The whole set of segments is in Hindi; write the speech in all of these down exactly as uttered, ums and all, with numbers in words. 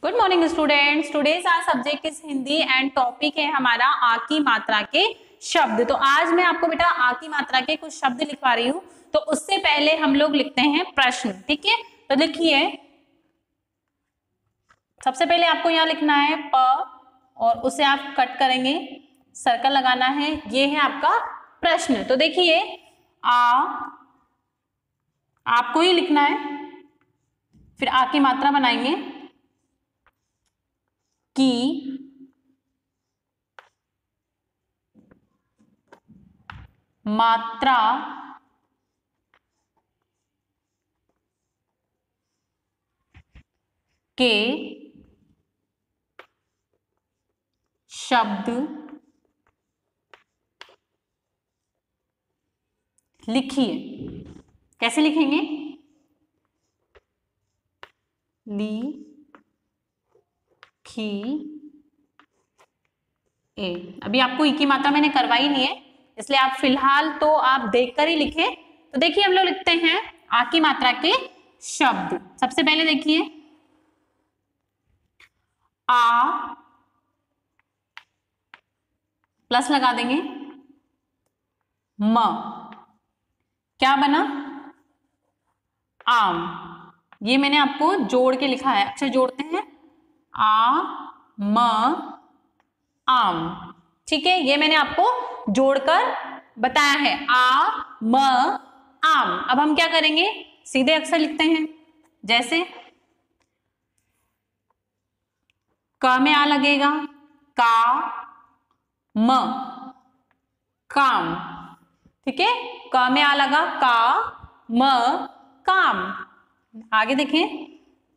Good morning students, today's our subject is Hindi and topic है हमारा आ की मात्रा के शब्द। तो आज मैं आपको बेटा आ की मात्रा के कुछ शब्द लिखवा रही हूँ। तो उससे पहले हम लोग लिखते हैं प्रश्न, ठीक है। तो लिखिए, सबसे पहले आपको यहाँ लिखना है प और उसे आप कट करेंगे, सर्कल लगाना है। ये है आपका प्रश्न। तो देखिए, आ आपको ही लिखना है, फिर आ की मात्रा बनाएंगे की मात्रा के शब्द लिखिए। कैसे लिखेंगे? ली खी ए। अभी आपको ई की मात्रा मैंने करवाई नहीं है, इसलिए आप फिलहाल तो आप देखकर ही लिखें। तो देखिए, हम लोग लिखते हैं आ की मात्रा के शब्द। सबसे पहले देखिए, आ प्लस लगा देंगे, म क्या बना? आम। ये मैंने आपको जोड़ के लिखा है, अक्षर जोड़ते हैं, आ म आम, ठीक है। ये मैंने आपको जोड़कर बताया है, आ म आम। अब हम क्या करेंगे, सीधे अक्षर लिखते हैं। जैसे क में आ लगेगा का म काम, ठीक है। क में आ लगा का म काम। आगे देखें,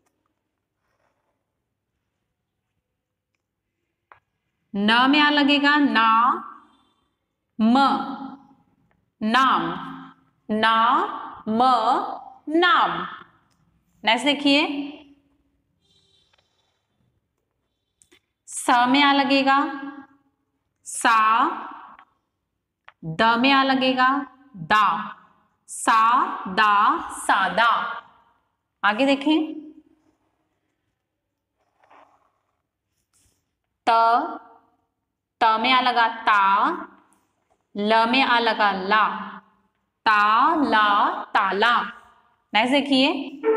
न में आ लगेगा ना म नाम, ना म नाम। नेक्स्ट देखिए, स में आ लगेगा सा, द में आ लगेगा दा, सा दा सादा। आगे देखें, त त में आ लगा ता, ल में आ लगा ला, ता ला ताला। नेक्स्ट देखिए,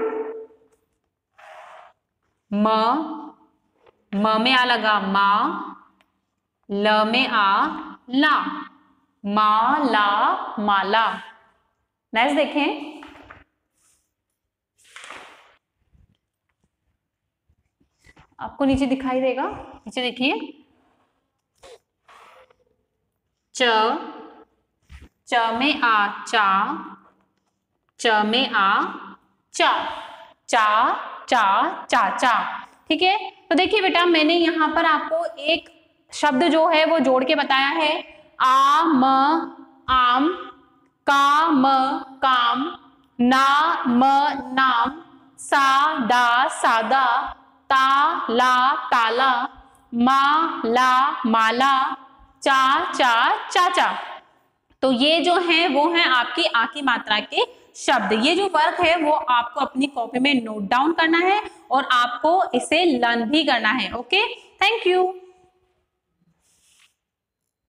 म म में आ लगा मा, ल में आ ला, मा ला माला। नेक्स्ट देखें, आपको नीचे दिखाई देगा, नीचे देखिए, च च में आ चा, च में आ चा, चा चा चाचा, ठीक है। तो देखिए बेटा, मैंने यहां पर आपको एक शब्द जो है वो जोड़ के बताया है, आ म आम, का म काम, ना म नाम, सा दा सादा, ता ला ताला, मा ला माला, चा चा चाचा। तो ये जो है वो है आपकी आ की मात्रा के शब्द। ये जो वर्क है वो आपको अपनी कॉपी में नोट डाउन करना है और आपको इसे लर्न भी करना है। Okay, thank you.